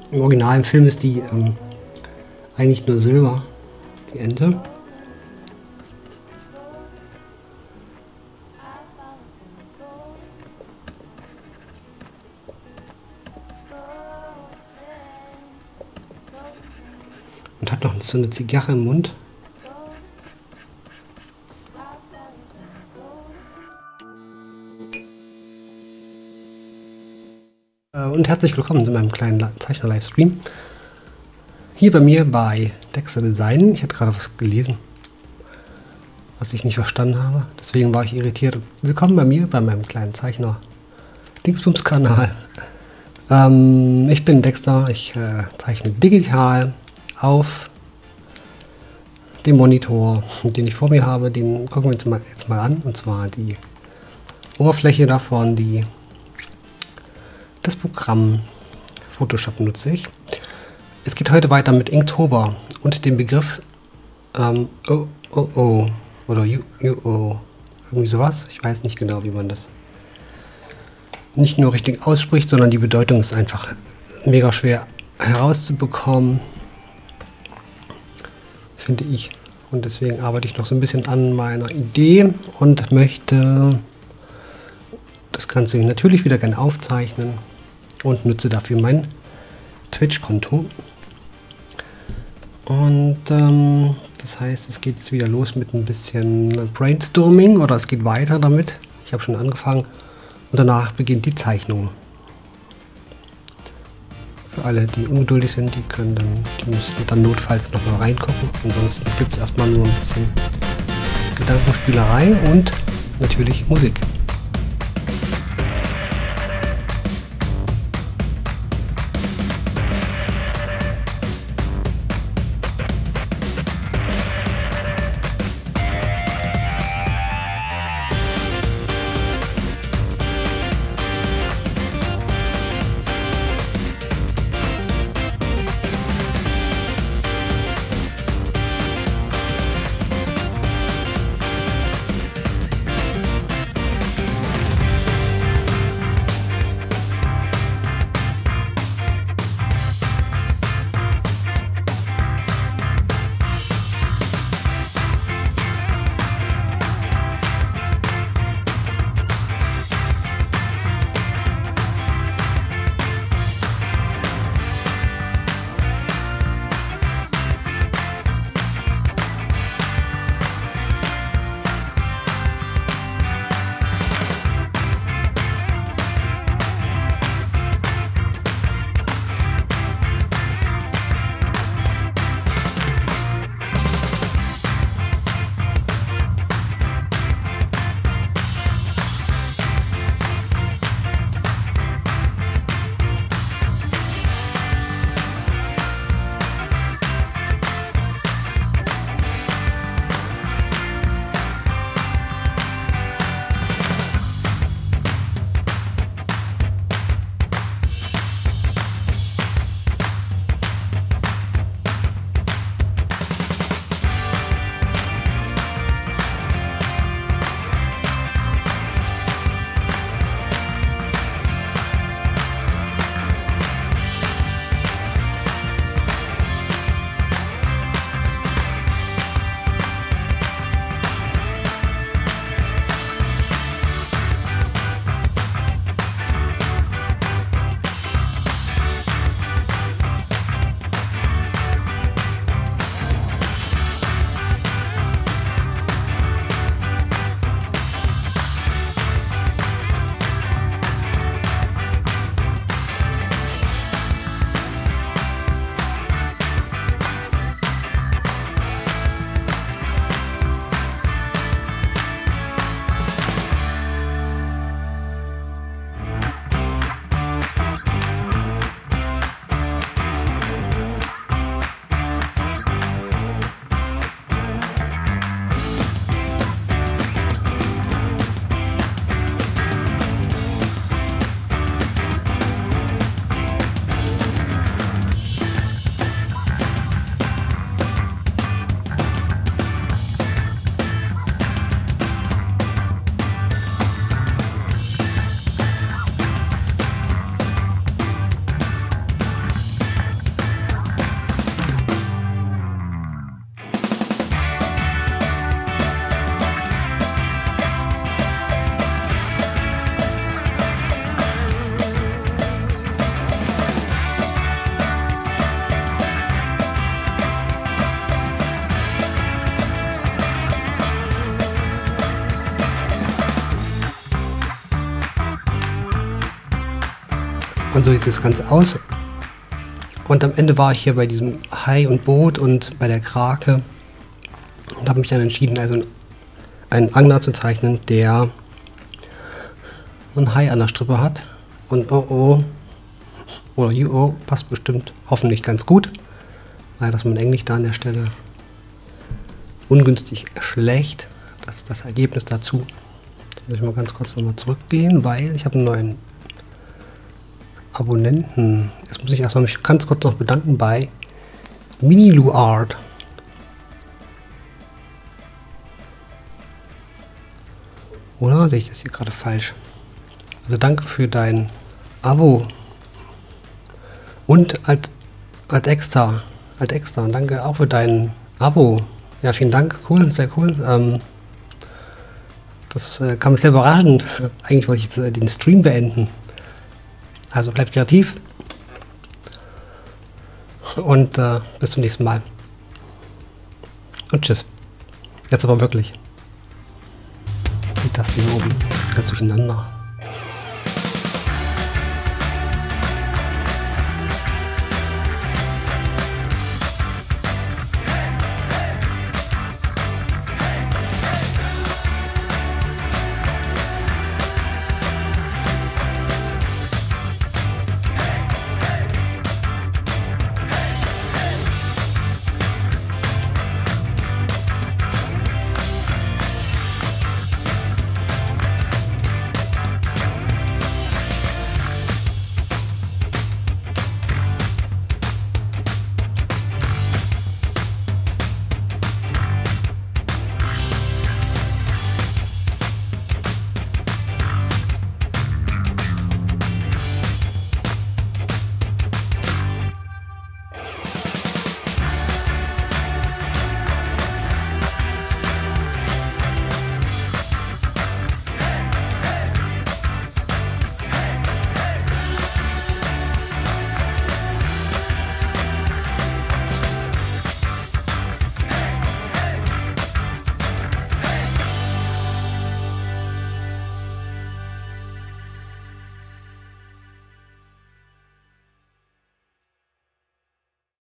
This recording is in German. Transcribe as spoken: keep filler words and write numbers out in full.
Im Original im Film ist die ähm, eigentlich nur Silber, die Ente. Und hat noch so eine Zigarre im Mund. Und herzlich willkommen zu meinem kleinen Zeichner-Livestream. Hier bei mir bei Dexter Design. Ich hatte gerade was gelesen, was ich nicht verstanden habe. Deswegen war ich irritiert. Willkommen bei mir, bei meinem kleinen Zeichner-Dingsbums-Kanal. Ähm, ich bin Dexter. Ich äh, zeichne digital auf dem Monitor, den ich vor mir habe. Den gucken wir uns mal, jetzt mal an. Und zwar die Oberfläche davon, die das Programm Photoshop nutze ich. Es geht heute weiter mit Inktober und dem Begriff ähm, oh, oh, oh oder you, you, oh, irgendwie sowas. Ich weiß nicht genau, wie man das nicht nur richtig ausspricht, sondern die Bedeutung ist einfach mega schwer herauszubekommen, finde ich. Und deswegen arbeite ich noch so ein bisschen an meiner Idee und möchte das Ganze natürlich wieder gerne aufzeichnen und nutze dafür mein Twitch-Konto. Und ähm, das heißt, es geht jetzt wieder los mit ein bisschen Brainstorming oder es geht weiter damit. Ich habe schon angefangen und danach beginnt die Zeichnung. Für alle, die ungeduldig sind, die können dann, die müssen dann notfalls noch mal reingucken. Ansonsten gibt es erstmal nur ein bisschen Gedankenspielerei und natürlich Musik. Und so sieht das Ganze aus. Und am Ende war ich hier bei diesem Hai und Boot und bei der Krake und habe mich dann entschieden, also einen Angler zu zeichnen, der einen Hai an der Strippe hat. Und oh oh, oder you oh, passt bestimmt hoffentlich ganz gut. Leider ist mein Englisch da an der Stelle ungünstig schlecht. Das ist das Ergebnis dazu. Jetzt muss ich mal ganz kurz nochmal zurückgehen, weil ich habe einen neuen Abonnenten. Jetzt muss ich erstmal mich ganz kurz noch bedanken bei Miniluart. Oder sehe ich das hier gerade falsch? Also danke für dein Abo. Und als, als extra, als extra, danke auch für dein Abo. Ja, vielen Dank, cool, sehr cool. Ähm, das äh, kam mir sehr überraschend. Eigentlich wollte ich jetzt äh, den Stream beenden. Also bleibt kreativ. Und äh, bis zum nächsten Mal. Und tschüss. Jetzt aber wirklich. Die Taste hier oben. Ganz durcheinander.